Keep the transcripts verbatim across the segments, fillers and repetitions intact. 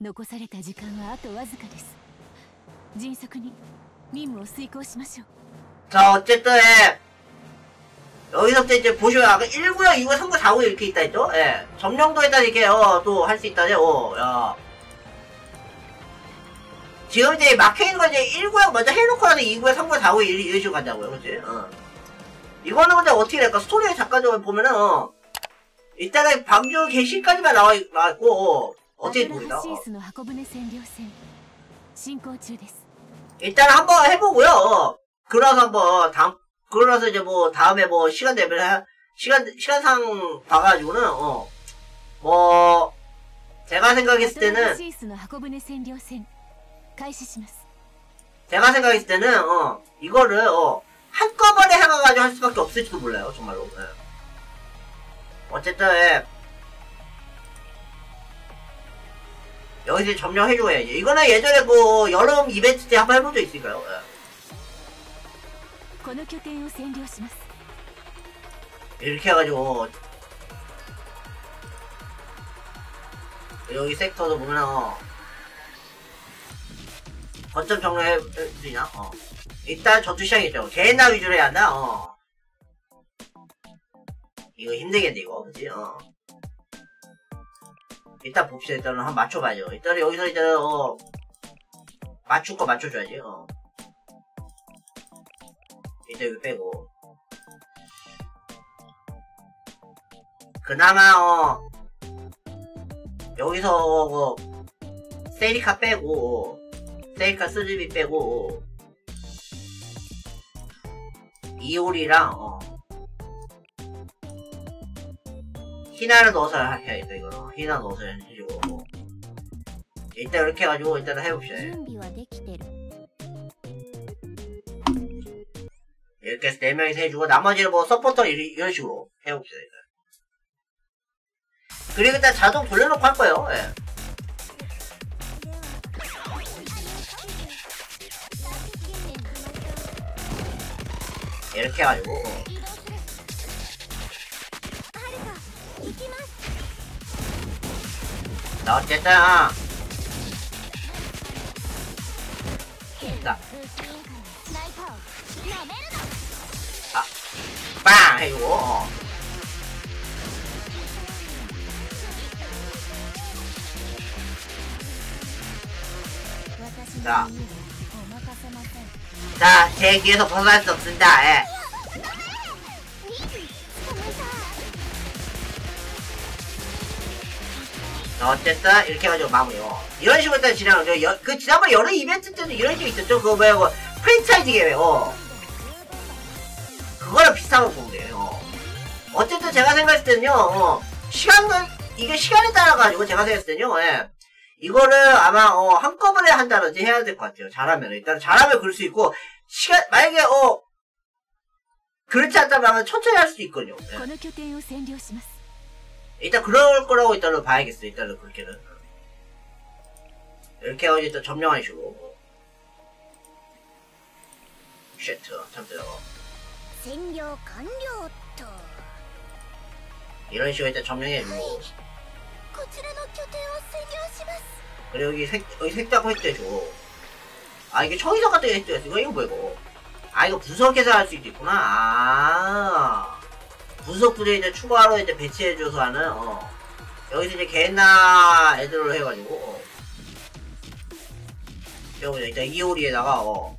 残された時間はあとわずかです。迅速に任務を遂行しましょう。 자, 어쨌든, 예. 여기서부터 이제 보시면, 아까 일 구역, 이 구역, 삼 구역, 사 구역 이렇게 있다 했죠? 예. 점령도에다 이렇게, 어, 또 할 수 있다네, 어, 야. 지금 이제 막혀있는 건 이제 일 구역 먼저 해놓고 나서 이 구역, 삼 구역, 사 구역 이런, 이런 식으로 간다고요, 그치? 어. 이거는 근데 어떻게 될까? 스토리에 잠깐만 보면은, 어. 일단은 방주 게시까지만 나와, 나와있고, 어. 어떻게 보이나? 어. 일단 한번 해보고요, 어. 그러서 한번, 다음, 그러서 이제 뭐, 다음에 뭐, 시간 되면, 시간, 시간상 봐가지고는, 어, 뭐, 제가 생각했을 때는, 제가 생각했을 때는, 어, 이거를, 어, 한꺼번에 해가가지고 할 수밖에 없을지도 몰라요, 정말로. 예. 어쨌든, 예. 여기서 점령해줘야지. 이거는 예전에 그, 여름 이벤트 때 한번 해본 적 있으니까요, 예. 이렇게 해가지고 여기 섹터도 보면 어 거점 정리할 수 있나? 어 일단 전투 시작이죠. 개나 위주로 해야 한다. 어 이거 힘들겠네 이거 그치? 어 일단 봅시다. 일단은 한번 맞춰봐야죠. 일단은 여기서 일단은 어 맞출 거 맞춰줘야지. 어 이제 여기 빼고 그나마 어 여기서 어, 세리카 빼고 세리카 쓰즈비 빼고 이올이랑 어 히나를 넣어서 해야겠다 이거. 히나 넣어서 해주고 일단 이렇게 해가지고 일단 해봅시다. 이렇게 해서 네 명이서 해주고 나머지는 뭐 서포터 이런, 이런 식으로 해봅시다. 일단. 그리고 일단 자동 돌려놓고 할 거예요. 예. 이렇게 해가지고 어. 자 어쨌든 자 아, 빵! 해주고 어. 자, 자, 제 귀에서 벗어날 수 없습니다. 예. 자, 어쨌든 이렇게 해가지고 마무리요. 이런 식으로 일단 진행하죠. 여, 그 지난번 여름 이벤트 때도 이런 식으로 있었죠. 그거 뭐야, 그 프랜차이즈 계획. 어. 그거랑 비슷한 거 보면 돼요. 어. 어쨌든 제가 생각했을 때는요. 어, 시간을 이게 시간에 따라 가지고 제가 생각했을 때는요. 예. 이거를 아마 어 한꺼번에 한다든지 해야 될 것 같아요. 잘하면 일단 잘하면 그럴 수 있고 시간 만약에 어 그렇지 않다면 천천히 할 수도 있거든요. 네. 일단 그럴 거라고 일단은 봐야겠어요. 일단은 그렇게는 이렇게 해가지고 일단 점령하시고 쉐트 잠시만요. 이런 식으로 일단 점령해주고 그리고 여기 색, 여기 색자고 했대줘. 아, 이게 청이석 같은 게 했대요. 이거, 이거 뭐야, 이거. 아, 이거 분석해서 할 수도 있구나. 아. 분석 부대 이제 추가로 이제 배치해줘서 하는, 어. 여기서 이제 개나 애들로 해가지고, 어. 여기 일단 이오리에다가, 어.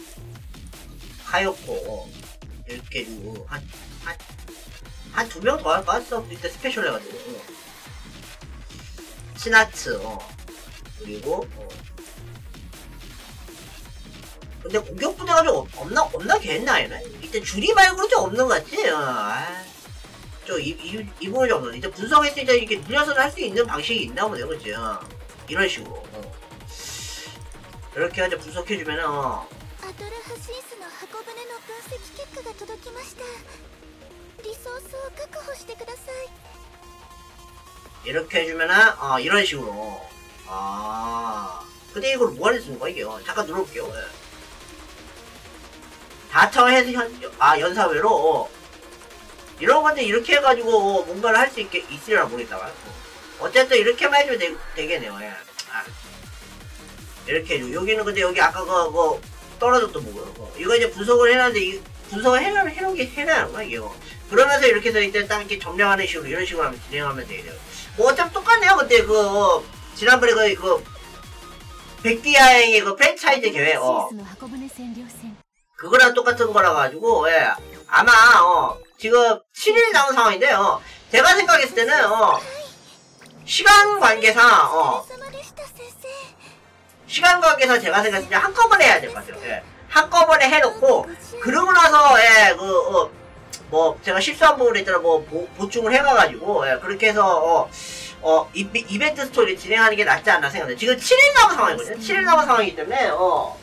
카요코, 어. 이렇게 해주고, 한, 한, 한 두 명 더 할까? 일단 스페셜 해가지고, 어. 치나츠, 어. 그리고, 어. 근데 공격 부대가 좀 없나, 없나 걔했나, 얘네? 이때 줄이 말고는 좀 없는 것 같지? 어. 아. 저, 이, 이, 이 부분이 좀 없는. 이제 분석했을 때 이렇게 늘려서는 할 수 있는 방식이 있나 보네요, 그치? 어. 이런 식으로. 어. 이렇게 해서 분석해주면은, 어. 이렇게 해주면은, 어, 이런 식으로. 아. 근데 이걸 뭐하러 쓰는 거야, 이게요? 잠깐 눌러볼게요. 예. 다처 해서 현, 아, 연사회로, 어. 이런 건데, 이렇게 해가지고, 어, 뭔가를 할 수 있게, 있으려나 모르겠다가. 어. 어쨌든, 이렇게만 해주면 되, 되겠네요, 예. 아. 이렇게 해주고 여기는 근데 여기 아까 그, 그 떨어졌던 부분 어, 이거 이제 분석을 해놨는데 이 분석을 해놓, 해놓게 해놔야 거야 이게 어. 그러면서 이렇게 해서 이제 딱 이렇게 점령하는 식으로 이런 식으로 하면 진행하면 되겠네요. 뭐 어차피 똑같네요. 그때 그 어, 지난번에 그, 그 백디야행의 그 프랜차이즈 계획 어 그거랑 똑같은 거라 가지고 예 아마 어 지금 칠 일 남은 상황인데요. 어, 제가 생각했을 때는 어 시간 관계상 어 시간 관계상 제가 생각했을 때 한꺼번에 해야 될 것 같아요. 예. 한꺼번에 해놓고 그러고 나서 예 그 어 뭐 제가 실수한 부분에 있더라 뭐 보, 보충을 해가가지고 예 그렇게 해서 어 어, 이, 이벤트 스토리 진행하는 게 낫지 않나 생각해요. 지금 칠 일 남은 상황이거든요. 칠 일 남은 상황이기 때문에, 어.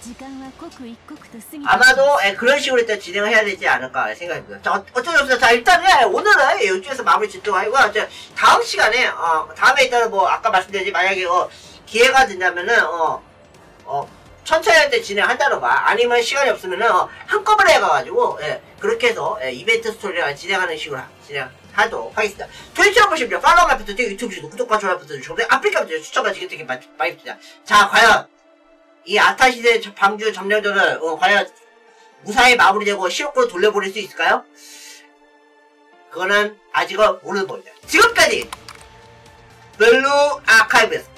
아마도, 예, 그런 식으로 일단 진행을 해야 되지 않을까 생각합니다. 자, 어쩔 수 없어요. 자, 일단은, 예, 오늘은 이쪽에서 마무리 짓도록 하고요. 이제 다음 시간에, 어, 다음에 일단은 뭐, 아까 말씀드렸지, 만약에, 어, 기회가 된다면은, 어, 어, 천천히 할 때 진행한다던가, 아니면 시간이 없으면은, 어, 한꺼번에 해가가지고, 예, 그렇게 해서, 예, 이벤트 스토리를 진행하는 식으로 진행. 하도록 하겠습니다. 트위치로 보시면 팔로우 부터 유튜브 주시고 구독과 좋아요 부탁드리고 아프리카부터 추천과 지금 많이 있습니다. 자 과연 이 아타시대 방주 점령전을 어, 과연 무사히 마무리되고 시옥으로 돌려보낼 수 있을까요? 그거는 아직은 모르는 법입니다. 지금까지 블루 아카이브였습니다.